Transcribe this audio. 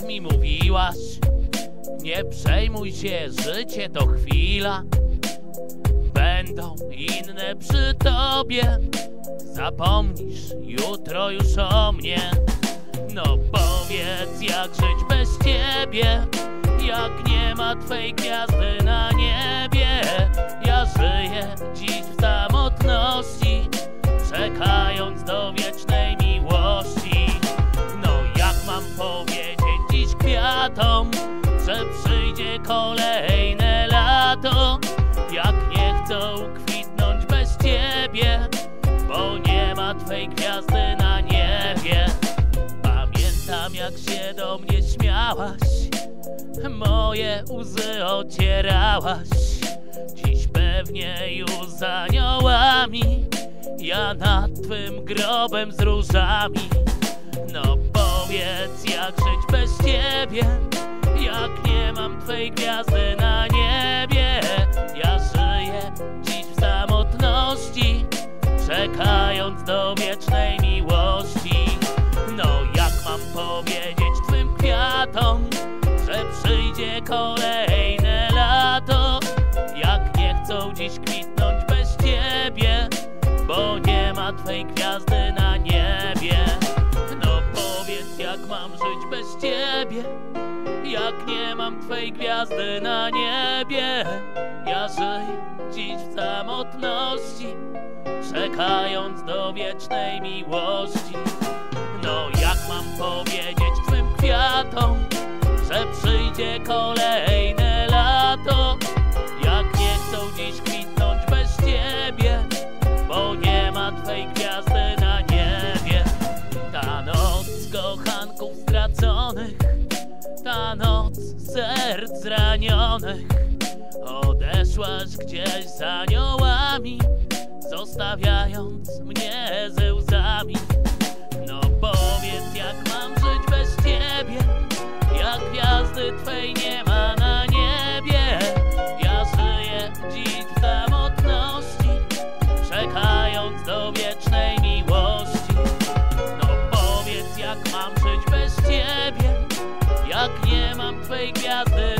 mi mówiłaś, nie przejmuj się, życie to chwila. Będą inne przy tobie, zapomnisz jutro już o mnie. No powiedz, jak żyć bez ciebie, jak nie ma twej gwiazdy na niebie. Ja żyję dziś w samotności, czekając do wiecznej miłości. No jak mam powiedzieć dziś kwiatom, że przyjdzie kolejne lato, jak nie chcą kwitnąć bez ciebie, bo nie ma twej gwiazdy na niebie. Pamiętam, jak się do mnie śmiałaś, moje łzy ocierałaś. Dziś pewnie już z aniołami, ja nad twym grobem z różami. No powiedz, jak żyć bez ciebie, jak nie mam twej gwiazdy na niebie. Ja żyję dziś w samotności, czekając do wiecznej miłości. No jak mam powiedzieć twym kwiatom, że przyjdzie kolejne lato, jak nie chcą dziś kwitnąć bez ciebie, bo nie ma twej gwiazdy na niebie. No powiedz, jak mam żyć bez ciebie, jak nie mam twej gwiazdy na niebie. Ja żyję dziś w samotności, czekając do wiecznej miłości. No jak mam powiedzieć twym kwiatom, że przyjdzie kolejne lato, jak nie chcą dziś kwitnąć bez ciebie, bo nie ma twej gwiazdy na niebie. Ta noc kochanków straconych, ta noc serc zranionych, odeszłaś gdzieś z aniołami, zostawiając mnie ze łzami. No powiedz, jak mam żyć bez ciebie, jak gwiazdy twej nie ma na niebie. Ja żyję dziś w samotności, czekając do wiecznej miłości. No powiedz, jak mam żyć bez ciebie, jak nie mam twej gwiazdy